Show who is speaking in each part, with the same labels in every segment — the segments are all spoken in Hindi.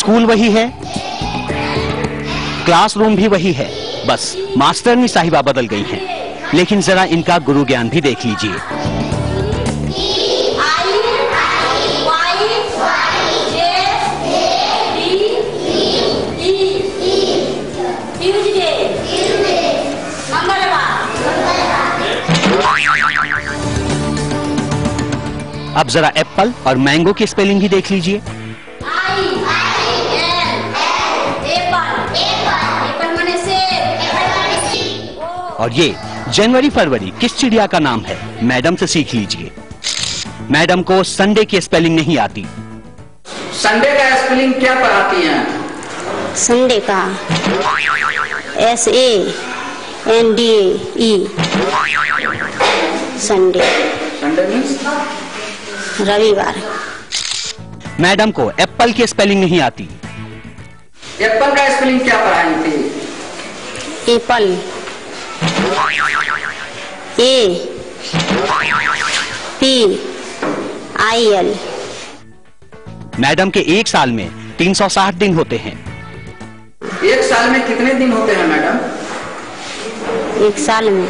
Speaker 1: स्कूल वही है, क्लासरूम भी वही है, बस मास्टरनी साहिबा बदल गई हैं। लेकिन जरा इनका गुरु ज्ञान भी देख लीजिए। अब जरा एप्पल और मैंगो की स्पेलिंग भी देख लीजिए। और ये जनवरी फरवरी किस चिड़िया का नाम है, मैडम से सीख लीजिए। मैडम को संडे की स्पेलिंग नहीं आती।
Speaker 2: संडे का स्पेलिंग क्या पढ़ाती हैं?
Speaker 3: संडे का SANDE संडे।
Speaker 2: संडे मीन्स
Speaker 3: रविवार।
Speaker 1: मैडम को एप्पल की स्पेलिंग नहीं आती।
Speaker 2: एप्पल का स्पेलिंग क्या पढ़ाई थी?
Speaker 3: Apple APPIL।
Speaker 1: मैडम के एक साल में 360 दिन होते हैं।
Speaker 2: एक साल में कितने दिन होते हैं मैडम?
Speaker 3: एक साल में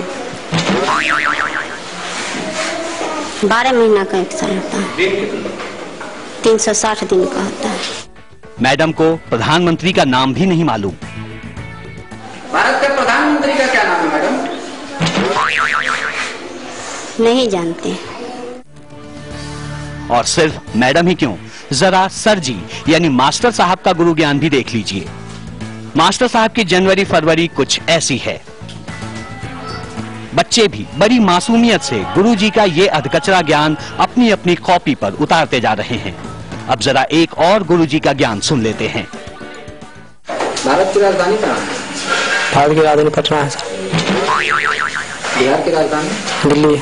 Speaker 3: 12 महीना का एक साल होता है। 360 दिन का होता है।
Speaker 1: मैडम को प्रधानमंत्री का नाम भी नहीं मालूम।
Speaker 2: भारत के प्रधानमंत्री का क्या नाम है मैडम?
Speaker 3: नहीं जानते।
Speaker 1: और सिर्फ मैडम ही क्यों, जरा सर जी यानी मास्टर साहब का गुरु ज्ञान भी देख लीजिए। मास्टर साहब की जनवरी फरवरी कुछ ऐसी है। बच्चे भी बड़ी मासूमियत से गुरुजी का ये अधकचरा ज्ञान अपनी अपनी कॉपी पर उतारते जा रहे हैं। अब जरा एक और गुरुजी का ज्ञान सुन लेते हैं।
Speaker 2: भारत की राजधानी कहाँ है?
Speaker 4: भारत की राजधानी पटना है सर।
Speaker 2: बिहार की राजधानी
Speaker 4: दिल्ली है।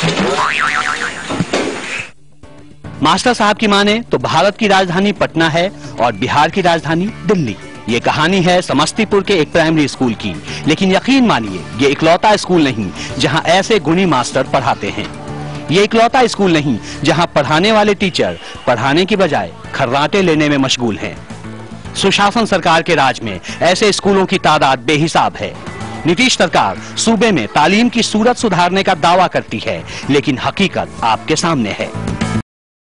Speaker 1: मास्टर साहब की माने तो भारत की राजधानी पटना है और बिहार की राजधानी दिल्ली। ये कहानी है समस्तीपुर के एक प्राइमरी स्कूल की, लेकिन यकीन मानिए ये इकलौता स्कूल नहीं जहां ऐसे गुणी मास्टर पढ़ाते हैं। ये इकलौता स्कूल नहीं जहां पढ़ाने वाले टीचर पढ़ाने की बजाय खर्राटे लेने में मशगूल हैं। सुशासन सरकार के राज में ऐसे स्कूलों की तादाद बेहिसाब है। नीतीश सरकार सूबे में तालीम की सूरत सुधारने का दावा करती है, लेकिन हकीकत आपके सामने है।